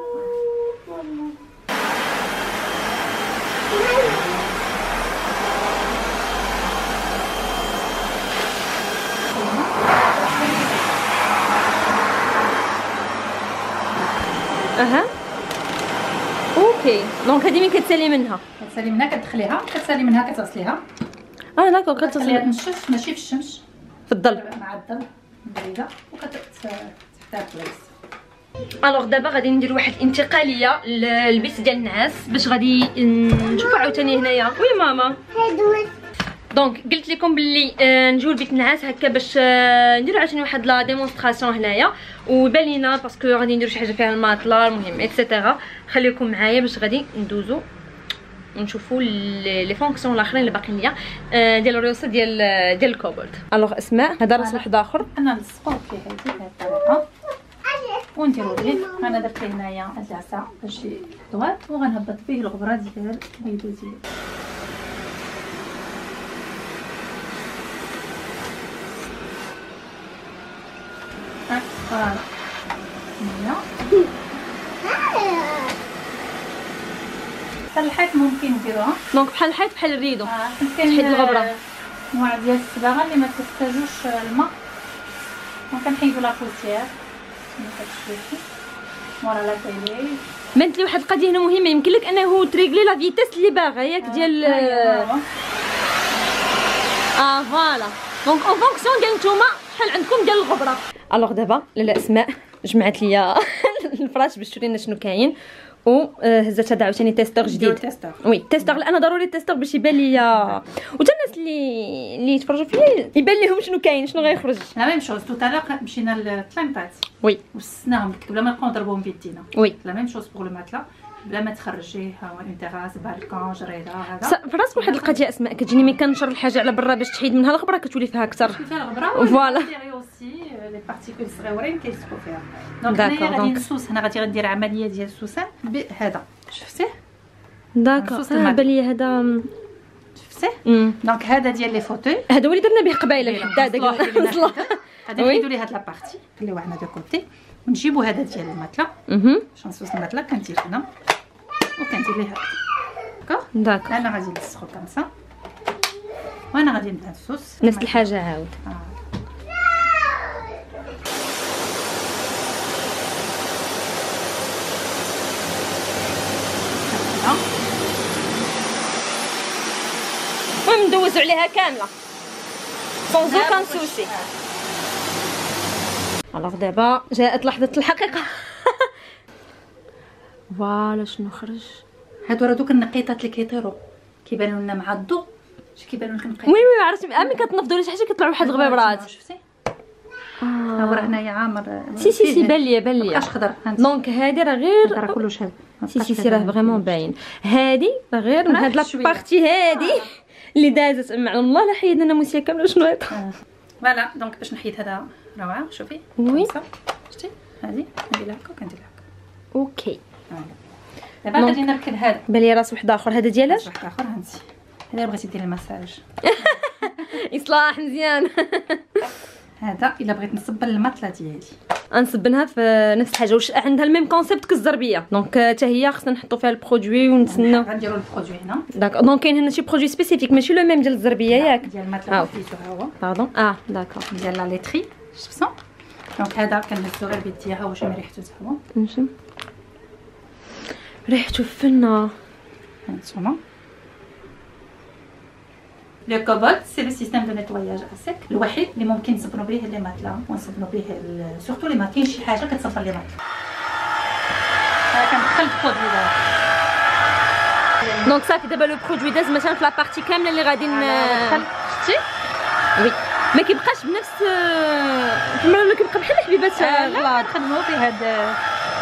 اوكي دونك هذه مين كتسالي منها؟ كتسالي منها كتدخليها كتسالي منها كتغسليها. داكور كتغسليها تنشف ماشي في الشمس في الظل مع الظل بعيده وكتحطيها في البلايص. الوغ دابا غادي ندير واحد الانتقاليه للبيت ديال النعاس باش غادي نشوفوا عاوتاني هنايا. وي ماما دونك قلت لكم باللي نجيو لبيت النعاس هكا باش نديروا عاوتاني واحد لا ديمونستراسيون هنايا ويبان لينا باسكو غادي نديروا شي حاجه فيها الماطلة المهم ايتترا. خليكم معايا باش غادي ندوزو ونشوفوا لي فونكسيون الاخرين اللي باقيين ليا ديال الريوسه ديال الكوبولت. الوغ اسماء هذا راس واحد اخر انا نلصقوه فيه هذه الطريقه. ونديرو ليه. انا درت ليه هنايا العصا باش يطوال وغنهبط به الغبره ديال البيض ديالي. فوالا هنايا بحال الحيط ممكن نديروها دونك بحال الحيط بحال الريدو. كاين تحيد الغبره انواع ديال الصباغه اللي ما كتحتاجوش الماء وكنحيدو لا بوسيير كما كتشوفي مورا لا تيلي. بنت لي واحد القضيه هنا مهمه، يمكن لك انه تريغلي لا فيتاس اللي باغا ياك ديال فوالا. دونك اون فونكسيون ديال نتوما شحال عندكم ديال الغبره. الوغ دابا لاله اسماء جمعت ليا الفراش باش تورينا شنو كاين، وهزت هذا عاوتاني تيستور جديد. وي تيستور، انا ضروري تيستور باش يبان ليا وتا الناس اللي يتفرجوا فيا يبان لهم شنو كاين شنو غيخرج. لا ميم شوز تو تالور مشينا للطليمطات وي وسناهم بلا ما نبقاو نضربوهم بيدينا. وي لا ميم شوز بوغ لو ماتلا بلا ما تخرجيه ها هو اون تيراس بالكون جريده هذا. فراسك واحد القضيه اسماء كتجيني ملي كنشر الحاجه على برا باش تحيد منها الغبره كتولي فيها اكثر. فوالا لي بارتيكول صغيورين كيلصقوا فيها. دونك هنايا غادي نسوس، هنا غادي ندير عمليه ديال السوسان بهذا شفتيه. داكور بان ليا هذا شفتيه. دونك هذا ديال لي فوتوي، هذا هو اللي درنا به قبيله الحداده غادي نحيدو ليه هاد لابارتي نخليوها هنا دو كوتي ونجيبو هذا ديال الماتلا باش نسوس الماتلا. كندير هنا وكندير ليه هكا داكور. انا غادي نلصقو كامسا وانا غادي نبدا نسوس نفس الحاجه عاود. ندوزو عليها كامله سون اوكان سوسي. الوغ دابا جاءت لحظه الحقيقه. فوالا شنو خرج. هادو راه دوك النقيطات اللي كيطيروا كيبانوا لنا مع الضوء اش كيبانوا لك نقيط. وي عرفتي ملي كتنفضوا لي شي حاجه كيطلعوا واحد الغبيبرات. شفتي ها هو راه هنايا عامر. سي بان ليا اش خضر. دونك هادي راه غير راه كلش هذا. سي راه فريمون باين. هادي راه غير من هاد لابارتي هادي اللي دازت مع الله لا حيدنا ناموسيه كامله شنو هذا. فوالا دونك باش نحيد هذا روعه شوفي. وي شفتي هذه نديرها هكا وكنديرها هكا. اوكي دابا غادي نركب هذا. بالي راس واحد اخر. هذا ديالاش؟ واحد اخر هانتي. هذا بغيتي ديري المساج اصلاح مزيان. هذا الا بغيت نصبن المطله ديالي غنصبنها في نفس الحاجه. واش عندها الميم كونسيبت كالزربيه. دونك حتى هي خصنا نحطوا فيها البرودوي ونتسناو. غنديروا البرودوي هنا. داك دونك كاين هنا شي برودوي سبيسيفيك ماشي لو ميم ديال الزربيه ياك ديال المطله فيتو ها هو. باردون داكور ديال لا ليتري شفتو. دونك هذا كنهزو غير بيديا ها هو شنو ريحته تا هو. نشم ريحته فنه. هانتوما لو كوبولت سي لو سيستيم دو نيتواياج اسيك الوحيد اللي ممكن نصبنوا به لي ماتلا ونصبنوا به سورتو لي ما كاين شي حاجه كتصبر لي ماتلا. كندخل البرودوي دابا. دونك صافي دابا لو برودوي داز مثلا في لابارتي كامله اللي غادي ندخل. شفتي وي ما كيبقاش بنفس كما ولا كيبقى بحال الحبيبات. لا نخدموا في هاد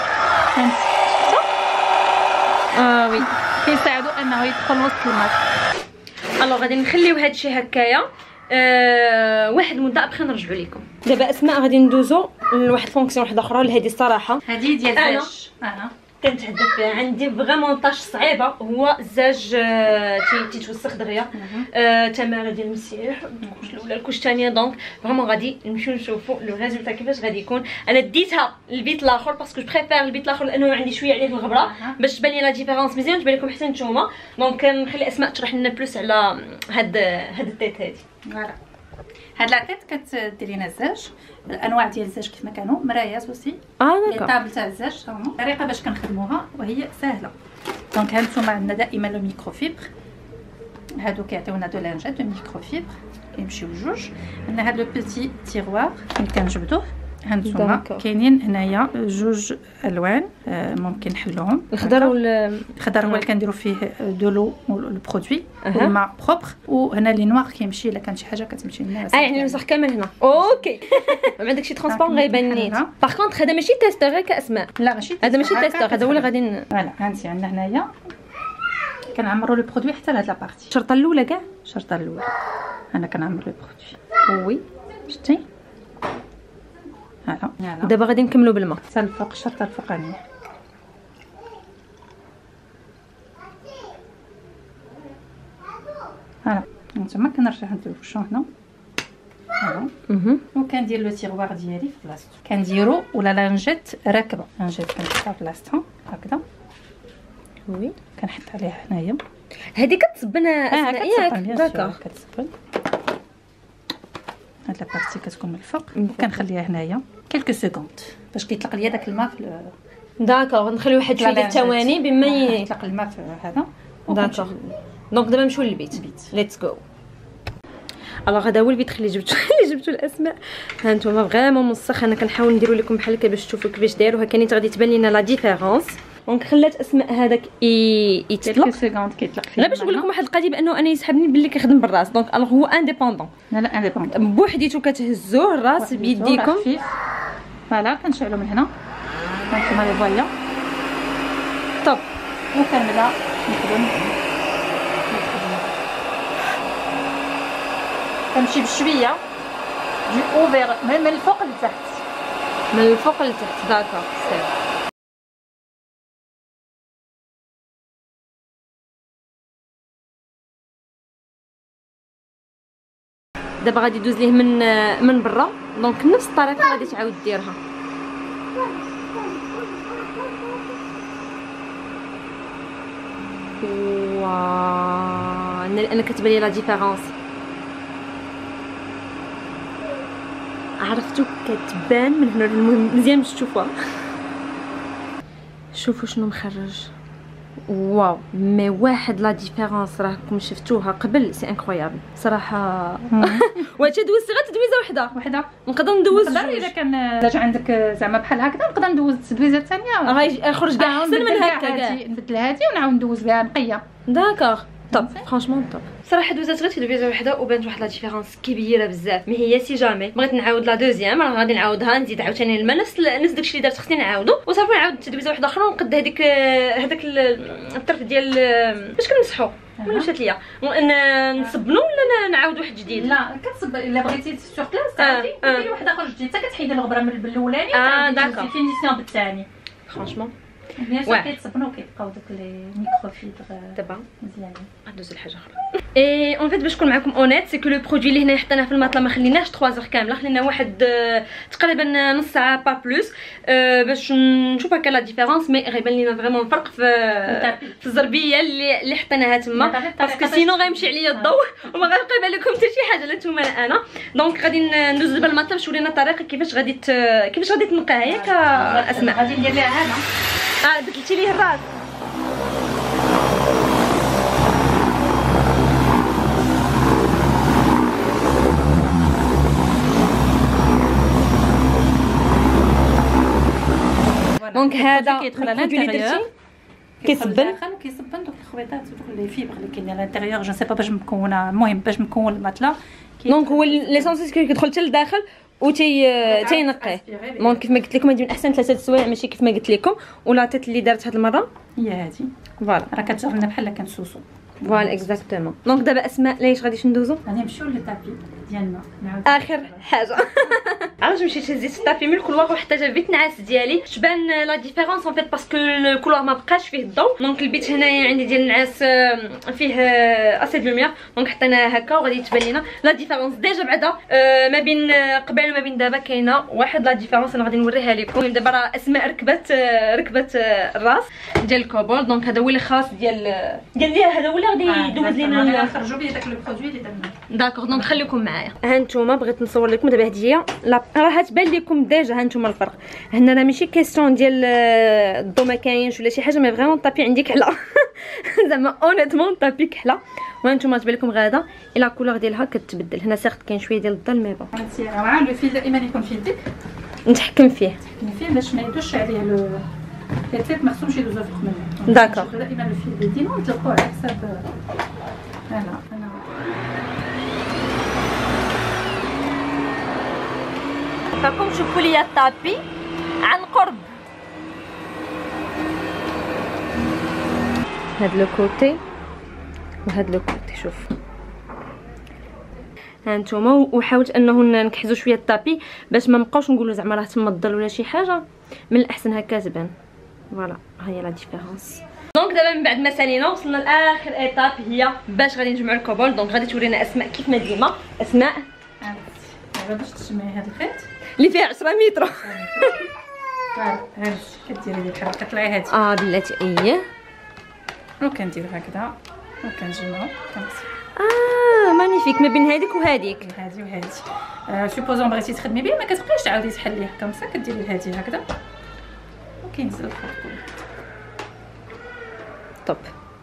وي كيساعدوا انه يدخل وسط الماء. الو غادي نخليو هادشي هكايا واحد المده ابخي نرجعوا لكم. دابا اسماء غادي ندوزو لواحد فونكسيون واحده اخرى اللي هذه الصراحه هذه ديال الزاج. كنتحدث فيها. عندي فريمون طاش صعيبه هو الزاج تيتوسخ دغيا. تماره ديال المسيح الكوش الاولى الكوش الثانيه. دونك فريمون غادي نمشيو نشوفوا لو ريزولتا كيفاش غادي يكون. انا ديتها البيت الاخر باسكو جو بريفير البيت الاخر لانه عندي شويه عليه الغبره باش تبان لي لا ديفيرونس مزيان تبان لكم حتى نتوما. دونك نخلي اسماء تشرح لنا بلوس على هاد التيت هادي. فوالا هاد لاكيت كديري لنا الزاج الانواع ديال الزاج كيف ما كانوا مرايات اوسي. لي طابل تاع الزاج ها هما. الطريقه باش كنخدموها وهي سهله. دونك هانتوما عندنا دائما لو ميكروفيبر. هادو كيعطيونا دو لانجات دو ميكروفيبر كيمشيو بجوج. عندنا هاد لو بيتي تيغوار اللي كنجبدوه. هانتوما كاينين هنايا جوج الوان ممكن نحلوهم. الخضر الخضر هو اللي كنديروا فيه دو لو البرودوي والماء بروبر. وهنا لي نوار كيمشي الا كان شي حاجه كتمشي لنا. يعني الوسخ كامل هنا. اوكي ما عندك شي ترونسبون غيبان نيت. باغ كونطخ هذا ماشي تيستور غير كاسماء. لا ماشي هذا ماشي تيستور هذا هو اللي غادي. فوالا هانتي عندنا هنايا كنعمروا لو برودوي حتى لهاد لابارتي. الشرطه الاولى كاع الشرطه الاولى انا كنعمر لو برودوي. وي شتي هلا دابا غادي نكملوا بالماء حتى الفوق الشرطه الفوقانيه. هلا نتوما كنرجع ندوشو هنا. هلا وكندير لو تيغوار ديالي في بلاصتو، كنديرو ولا لانجيت راكبه، لانجيت كنحطها في بلاصتها هكذا. وي كنحط عليها هنايا. هذه كتصبن اسماء ياك؟ داكوغ كتصبن. هاد لابارتي كتكون من الفوق وكنخليها هنايا كلكو سكوند باش كيطلق ليا داك الماء في داكوغ. نخليو واحد شويه ديال الثواني بما يطلق الماء في هذا. داكوغ. دونك دابا نمشيو للبيت. ليتس جو. الوغ هذا هو البيت اللي جبتو الاسماء. ها نتوما فريمون مسخ. انا كنحاول نديرو لكم بحال هكا باش تشوفوا كيفاش دايروها. كانت غادي تبان لينا لا ديفيرونس. دونك خلات اسماء هذاك يطلق سكوند كيطلق فيه. لا باش نقول لكم واحد القضيه بانه انا يسحبني باللي كيخدم بالراس. دونك الوغ هو انديبوندون. لا انديبوندون بوحديتو كتهزوه الراس بيديكم. فوالا كنشعلو من هنا. هانتوما لي فوايا طب وكنبدا نخدم. كنمشي بشويه دي اوفر من الفوق لتحت. من الفوق لتحت. داكوغ سير. دابا غادي يدوز ليه من برا. دونك نفس الطريقه غادي تعاود ديرها. واو انا كتبان لي لا ديفيرونس. عرفتو كتبان من هنا. المهم مزيان باش تشوفوها. شوفوا شنو مخرج. واو مي واحد لا ديفيرونس راكم شفتوها قبل. سي انكرويابل صراحه. واش دوزتي غير تدويزه وحده نقدر ندوز نقدر اذا كان جا عندك زعما بحال هكذا نقدر ندوز تدويزه ثانيه. غيخرج كاع احسن من هكا. نبدل هذه ونعاود ندوز بها نقيه. داكوغ طب فرانشمون طب. صراحه دوزات غير تدويزه وحده وبانت واحد لا ديفيرونس كبيره بزاف. مي هي سي جامي بغيت نعاود لا دوزيام راه غادي نعاودها نزيد عاوتاني الماء نفس داكشي اللي درت خصني نعاودو وصافي نعاود تدويزه وحده اخرى ونقد هذاك الطرف ديال باش كنمسحو. ولا مشات ليا نصبنو ولا نعاود واحد جديد؟ لا كتصب الا بغيتي سور بلاص عادي ديري واحد اخر جديد حتى كتحيدي الغبره من الاولاني. داكوغ فينيسيون بالثاني فرانشمون بيان سور كيتصبنوا وكيبقاو دوك لي ميكروفيبر دابا مزيانين. غندوز لحاجه اخرى. اي اون فيت باش نكون معكم اونيت سي كو لو برودوي اللي هنا حطيناه في الماطله ما خليناش 3 زور كامله. خلينا واحد تقريبا نص ساعه با بلوس باش نشوف هكا لا ديفيرونس. مي غيبان لينا فريمون الفرق في الزربيه اللي حطيناها تما باسكو سينو غيمشي عليا الضوء وما غيبقى يبان لكم حتى شي حاجه لا نتوما لا انا. دونك غادي ندوز دابا الماطله باش ورينا الطريقه كيفاش غادي تنقاها ياك اسماء. غادي ندير ليها هذا. بدلتي ليه الراس. دونك هذا كيدخل على الانتيريور كيصبن دوك الخويطات ودوك لي فيبر اللي كاينين على الانتيريور. جو سي با باش مكونه. المهم باش مكون الماطله. دونك هو ليسونس كيدخل حتى لداخل و تينقيه. دونك كيف ما قلت لكم هذه من احسن 3 سوايع ماشي كيف ما قلت لكم. ولا تيت اللي دارت هاد المره هي هذه. فوالا راه كتجر لنا بحال كنسوسو. فوالا اكزاكتومون. دونك دابا اسماء ليش غادي ندوزو؟ غادي نمشيو للطابي ديالنا نعاود اخر حاجه. علاش مشيت هزيت الطابي من الكولوار وحتى جا البيت نعاس ديالي. تبان لا ديفيرونس اون فيت باسكو الكولوار ما بقاش فيه الضوء. دونك البيت هنايا عندي ديال النعاس فيه اسي دو لوميير. دونك حطيناها هكا وغادي تبان لينا لا ديفيرونس ديجا بعدا ما بين قبل وما بين دابا. كاينه واحد لا ديفيرونس انا غادي نوريها لكم. دابا راه اسماء ركبت الراس ديال الكوبول. دونك هذا هو اللي خاص ديال هذا هو اللي غادي يدوز لينا. نخرجوا بيه داك لو برودوي اللي درنا. داكوغ دونك خليكم معايا. ها نتوما بغيت نصور لكم دابا هذه هي راه تبان لكم ديجا. ها نتوما الفرق هنا راه ماشي كيسيون ديال الضو ما كاينش ولا شي حاجه. مي فريمون طابي عندي كحله. زعما اونيتمون طابي كحله. وها نتوما تبان لكم غادا الا كولور ديالها كتبدل. هنا سيغت كاين شويه ديال الظل مي بون. انت راه لو فيل دائما يكون في يدك نتحكم فيه باش ما يدوش عليه لو التيت ما خصهمش يدوزو فوق منه. داكوغ دائما لو فيل ديالنا نطلقوه على حساب. انا راكم تشوفوا ليا الطابي عن قرب. هاد لو كوتي وهاد لو كوتي. شوف ها نتوما. وحاولت انه نكحزوا شويه الطابي باش ما نبقاوش نقولوا زعما راه تما الظل ولا شي حاجه، من الاحسن هكا تبان. فوالا ها هي لا ديفيرونس. دونك دابا من بعد ما سالينا وصلنا لاخر ايطاب هي باش غادي نجمعوا الكوبول. دونك غادي تورينا اسماء كيف ما ديما. اسماء دابا باش تجمعي هذا الخيط اللي فيه 10 متر فوالا هانتي كديري ديك الحركه طلعي هادي بلاتي اييه وكنديرو هكذا وكنجمعو كنقص. مانيفيك ما بين هذيك وهذيك هادي وهادي. سوبوزون بغيتي تخدمي به ما كتبقايش تعاودي تحليه كمسا كديري هادي هكذا وكينزل الخيط كله. طب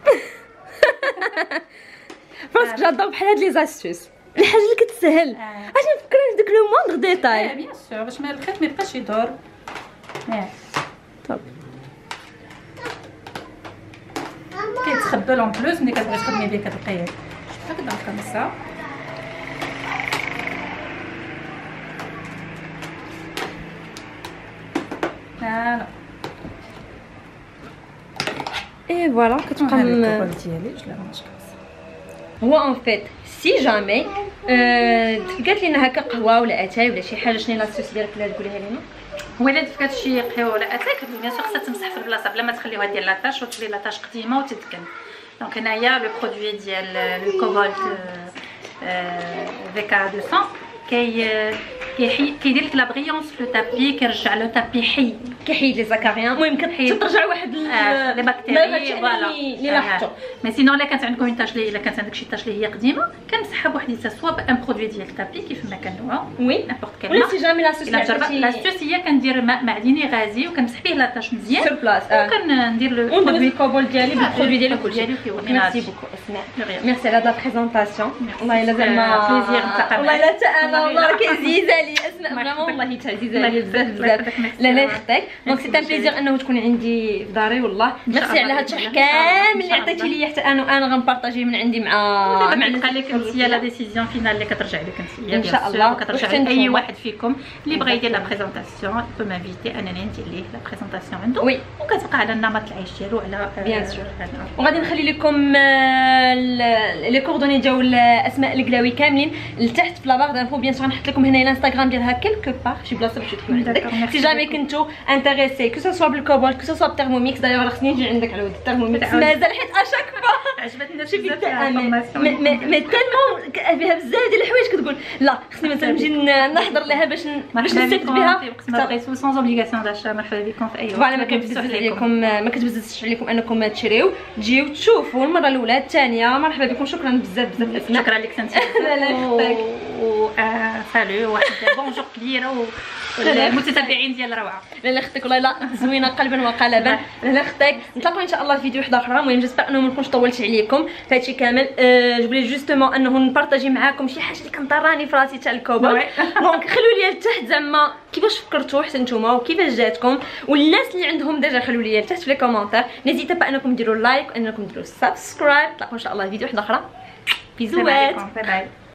فراسك جادور بحال هاد لي زاستوس الحاجه اللي كتسهل اش نفكر في داك لو موندغ ديتاي. بيان سور باش ما الخيط ما يبقاش يدور. طب كيتخبل اون بلوس ملي كتبغي تخدمي به كتلقايه هكذا كمسا. فوالا اي فوالا كتبقى الكوبول ديالي واش لا ماشي هو اون فيت سي جامي قالت لنا هكا قهوه ولا اتاي ولا شي حاجه. شنو لاستوس ديالك اللي تقوليها لينا؟ ولا دفكات شي قهوه ولا اتاي بيان سور خصها تمسح في البلاصه بلا ما تخليوها ديال لاطاش وتولي لاطاش قديمه وتتكن. دونك هنايا لو برودوي ديال لو كوبالت VK 200 كيدير لك لا بريونس في لو تابي كيرجع لو تابي حي كيحيد لي زكاريان. المهم كترجع واحد لي بكتيريا فوالا اللي لاحظتو. مي سينو الا كانت عندكم تاش لي الا كانت عندك شي تاش اللي هي قديمه كنسحب وحديته سوا بان برودوي ديال التابي كيف ما كنوعو وي نابورت كيل ولا سي جامي لاستوس. لاستوس هي كندير ماء معدني غازي وكنمسح به لاطاش مزيان سور بلاص وكندير لو برودوي الكوبول ديالي بالبرودوي ديالي كلشي. ميرسي بوكو اسماء. ميرسي على لا بريزونطاسيون. والله الا زعما بليزير نتلاقى. والله الا حتى انا والله راه كيعزيزه لي اسماء فريمون والله حتى عزيزه لي بزاف. لا يخطيك. دونك سي ان بليزير انه تكوني عندي في داري والله. ميرسي على هاد الشرح كامل اللي عطيتي لي حتى انا غنبارطاجي من عندي مع كتبقى لك انتيا لا ديسيزيون فينال اللي كترجع لك انتيا ان شاء الله. وكترجع لاي واحد فيكم اللي بغى يدير لا بريزونطاسيون بو مانفيتي انني ندير ليه لا بريزونطاسيون عنده وي وكتبقى على النمط العيش ديالو على بيان سور. وغادي نخلي لكم لي كوردوني ديال اسماء القلاوي كاملين لتحت في لا بار دانفو. بيان سور غنحط لكم هنا الانستغرام ديالها كيلكو بار شي بلاصه باش تكونوا عندك. سي جامي كنتو انتريسي كو سوا بالكوبول كو سوا بترموميكس دايوغ خصني نجي عندك على ود الترموميكس مازال حيت اشاك فوا عجبتني بزاف الانفورماسيون مي تالمون فيها بزاف ديال الحوايج كتقول لا خصني مثلا نجي نحضر لها باش نستافد بها. سون اوبليغاسيون داشا مرحبا بكم في اي وقت. فوالا ما كتبززش عليكم انكم تشريو تجيو تشوفوا المره الاولى الثانيه. مرحبا بكم. شكرا بزاف اسماء. شكرا لك سنتي. لا يخطيك. سالو واحد بونجور كبيره والمتتبعين ديال روعه. لا يخطيك والله لا زوينه قلبا وقالبا. لا يخطيك. نتلاقاو ان شاء الله في فيديو واحد اخر. المهم جيسبر انه ما نكونش طولت عليكم في هادشي كامل. جبلي جوستومون انه نبارطاجي معاكم شي حاجه اللي كنطراني في راسي تاع الكوبول. دونك خلوا لي لتحت زعما كيفاش فكرتوا حتى نتوما وكيفاش جاتكم. والناس اللي عندهم ديجا خلوا لي لتحت في لي كومونتير. نزيدوا با انكم ديروا لايك وانكم ديروا سبسكرايب. نتلاقاو ان شاء الله في فيديو واحد اخرى. بيزوات.